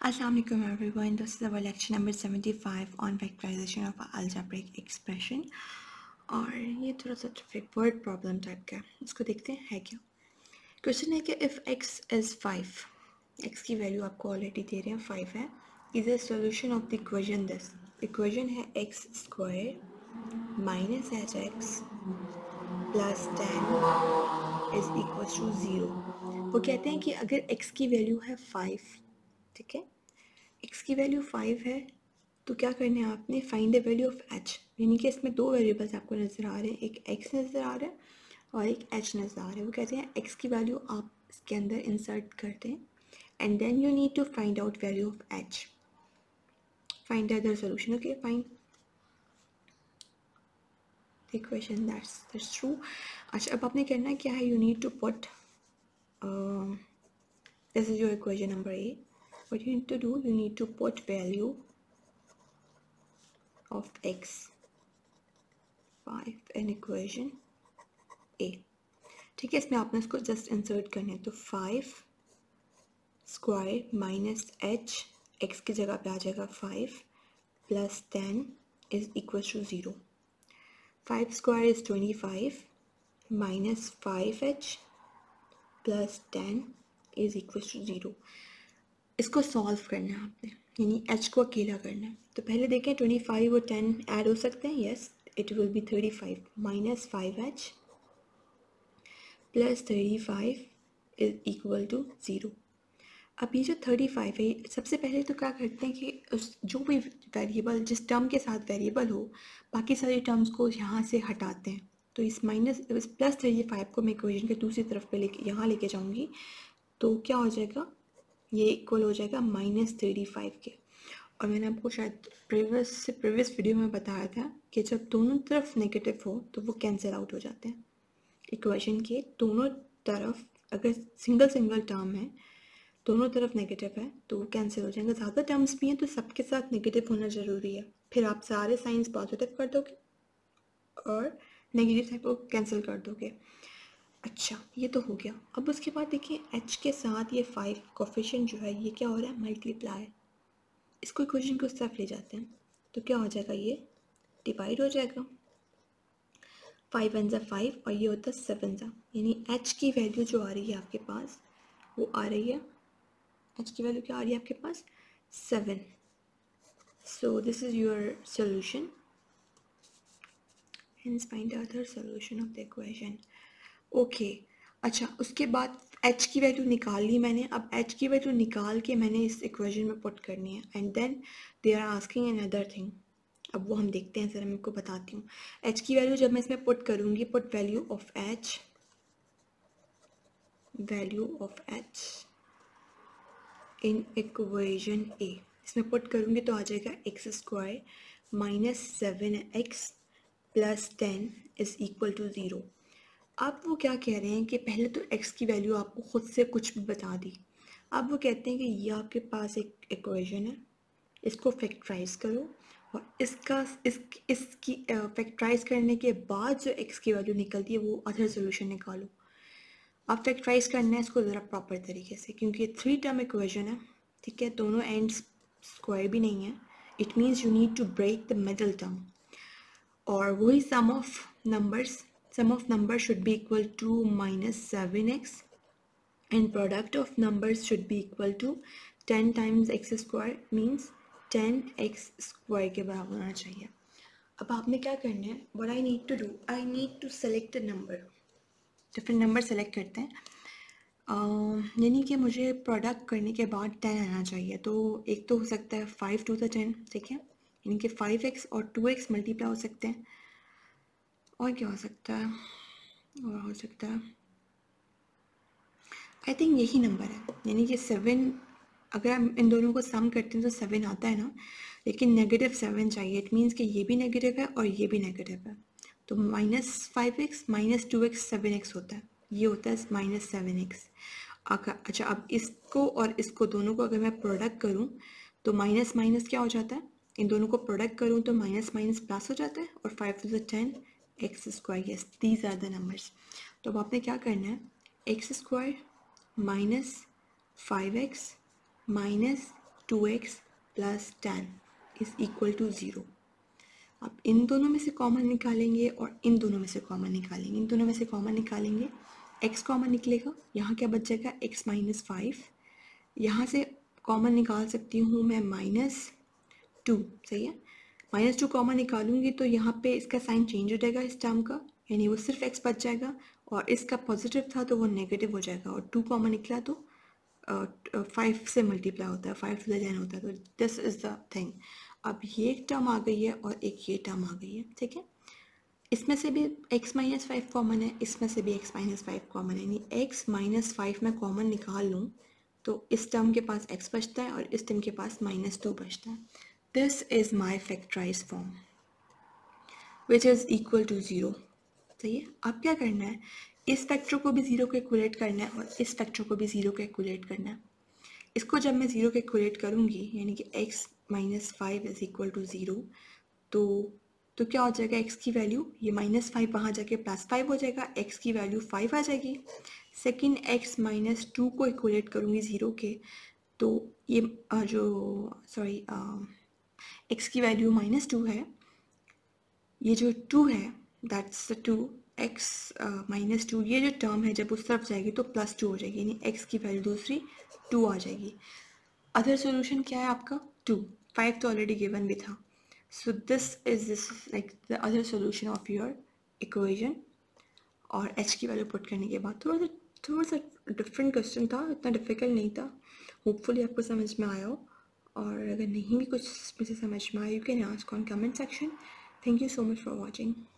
Assalamu alaikum everyone. This is our lecture number 75 on factorization of algebraic expression. और ये थोड़ा सा word problem type का है, इसको देखते हैं है क्या. क्वेश्चन है कि इफ़ x इज़ 5, x की वैल्यू आपको ऑलरेडी दे रहे हैं 5 है, is a solution of the equation this. Equation है x square minus h x plus 10 is equal to 0. वो कहते हैं कि अगर x की वैल्यू है 5, ठीक है, x की वैल्यू 5 है तो क्या करना है आपने, find the value of h. यानी कि इसमें दो वेरिएबल्स आपको नज़र आ रहे हैं, एक x नज़र आ रहा है और एक h नज़र आ रहा है. वो कहते हैं x की वैल्यू आप इसके अंदर इंसर्ट करते हैं and then you need to find out value of h. Find the other solution. Okay fine the equation that's true. अच्छा, अब आपने करना क्या है, you need to put this is your equation number a. what you need to do, you need to put value of x 5 in equation a. ठीक है, इसमें आपने इसको जस्ट इंसर्ट करना है. तो 5 स्क्वायर माइनस एच, एक्स की जगह पे आ जाएगा 5 plus 10 is equal to 0. 5 square is 25 minus 5h plus 10 is equal to 0. इसको सॉल्व करना है आपने, यानी h को अकेला करना है. तो पहले देखें 25 और 10 ऐड हो सकते हैं. Yes, it will be 35 minus 5h plus 35 is equal to 0. अब ये जो 35 है, सबसे पहले तो क्या करते हैं कि उस जो भी वेरिएबल जिस टर्म के साथ वेरिएबल हो, बाकी सारे टर्म्स को यहाँ से हटाते हैं. तो इस प्लस 35 को मैं इक्वेशन के दूसरी तरफ पे लेके यहाँ लेके जाऊँगी तो क्या हो जाएगा, ये इक्वल हो जाएगा -35 के. और मैंने आपको शायद प्रीवियस वीडियो में बताया था कि जब दोनों तरफ नेगेटिव हो तो वो कैंसिल आउट हो जाते हैं. इक्वेशन के दोनों तरफ अगर सिंगल टर्म है, दोनों तरफ नेगेटिव है तो वो कैंसिल हो जाएंगे. ज़्यादा टर्म्स भी हैं तो सबके साथ नेगेटिव होना ज़रूरी है. फिर आप सारे साइंस पॉजिटिव कर दोगे और नेगेटिव साइड को कैंसिल कर दोगे. अच्छा, ये तो हो गया. अब उसके बाद देखिए h के साथ ये 5 कोफिशिएंट जो है ये क्या हो रहा है, मल्टीप्लाई. इसको इक्वेशन को उस तरफ ले जाते हैं तो क्या हो जाएगा, ये डिवाइड हो जाएगा. 5 वन ज़ा 5 और ये होता है 7 ज़ा. यानी h की वैल्यू जो आ रही है आपके पास वो आ रही है, h की वैल्यू क्या आ रही है आपके पास, 7. So this is your solution. Hence find the other solution of the equation. Okay. अच्छा, उसके बाद h की वैल्यू निकाल ली मैंने. अब h की वैल्यू निकाल के मैंने इस इक्वेशन में पुट करनी है and then they are asking an other thing. अब वो हम देखते हैं, ज़रा मैं आपको बताती हूँ. h की वैल्यू जब मैं इसमें पुट करूँगी, put value of h in equation a, इसमें पुट करूँगी तो आ जाएगा x square minus 7x plus 10 is equal to 0. अब वो क्या कह रहे हैं कि पहले तो x की वैल्यू आपको ख़ुद से कुछ भी बता दी. अब वो कहते हैं कि ये आपके पास एक इक्वेशन है, इसको फैक्टराइज करो और इसकी फैक्टराइज करने के बाद जो x की वैल्यू निकलती है वो अदर सोल्यूशन निकालो. अब फैक्टराइज करना है इसको ज़रा प्रॉपर तरीके से, क्योंकि ये 3 टर्म इक्वेशन है, ठीक है, दोनों एंड्स स्क्वायर भी नहीं है. It means you need to break the middle term. और वही sum of number should be equal to -7x and product of numbers should be equal to 10 times x square, means 10x square के बराबर होना चाहिए. अब आपने क्या करना है, what I need to do, I need to select a number. Different number select करते हैं. यानी कि मुझे प्रोडक्ट करने के बाद 10 आना चाहिए. तो एक तो हो सकता है 5 टू द 10, ठीक है, यानी कि 5x और 2x मल्टीप्लाई हो सकते हैं. और क्या हो सकता है, और हो सकता है आई थिंक यही नंबर है, यानी कि 7. अगर हम इन दोनों को सम करते हैं तो 7 आता है ना, लेकिन -7 चाहिए. इट मीन्स कि ये भी नेगेटिव है और ये भी नेगेटिव है. तो -5x माइनस 2x 7x होता है, ये होता है -7x. अच्छा, अब इसको और इसको दोनों को अगर मैं प्रोडक्ट करूं तो माइनस माइनस क्या हो जाता है, इन दोनों को प्रोडक्ट करूं तो माइनस माइनस प्लस हो जाता है. और 5 to the 10 x square. Yes, these are the numbers. तो अब आपने क्या करना है, x square minus 5x minus 2x plus 10 is equal to 0। अब इन दोनों में से कॉमन निकालेंगे और इन दोनों में से कॉमन निकालेंगे। इन दोनों में से कॉमन निकालेंगे, x कॉमन निकलेगा, यहाँ क्या बच जाएगा x माइनस 5। यहाँ से कॉमन निकाल सकती हूँ मैं -2, सही है। -2 कॉमन निकालूंगी तो यहाँ पे इसका साइन चेंज हो जाएगा इस टर्म का, यानी वो सिर्फ x बच जाएगा, और इसका पॉजिटिव था तो वो नेगेटिव हो जाएगा, और 2 कॉमन निकला तो 5 से मल्टीप्लाई होता है, 5 to the 10 होता है। तो दिस इज़ द थिंग। अब ये एक टर्म आ गई है और एक ये टर्म आ गई है, ठीक है। इसमें से भी x माइनस 5 कॉमन है, इसमें से भी x माइनस 5 कॉमन है, यानी x माइनस 5 में कॉमन निकाल लूँ तो इस टर्म के पास x बचता है और इस टर्म के पास -2 बचता है। This is my factorise form which is equal to 0, सही है। अब क्या करना है, इस फैक्टर को भी 0 को इक्वलेट करना है और इस फैक्टर को भी 0 को इक्वलेट करना है। इसको जब मैं 0 को इक्वलेट करूँगी, यानी कि x minus 5 is equal to 0, तो क्या हो जाएगा, x की वैल्यू, ये -5 वहाँ जाके +5 हो जाएगा, x की वैल्यू 5 आ जाएगी। सेकेंड x माइनस 2 को इक्वलेट करूँगी 0 के, तो ये x की वैल्यू -2 है, ये जो 2 है दैट्स 2, x माइनस 2, ये जो टर्म है जब उस तरफ जाएगी तो +2 हो जाएगी, यानी x की वैल्यू दूसरी 2 आ जाएगी। अदर सोल्यूशन क्या है आपका 2, 5 तो ऑलरेडी गिवन भी था। So this like the other solution of your equation. और h की वैल्यू पुट करने के बाद थोड़ा सा डिफरेंट क्वेश्चन था, इतना डिफिकल्ट नहीं था। होपफुली आपको समझ में आया हो, और अगर नहीं भी कुछ इसमें से समझ में आया, you can ask on comment section. Thank you so much for watching.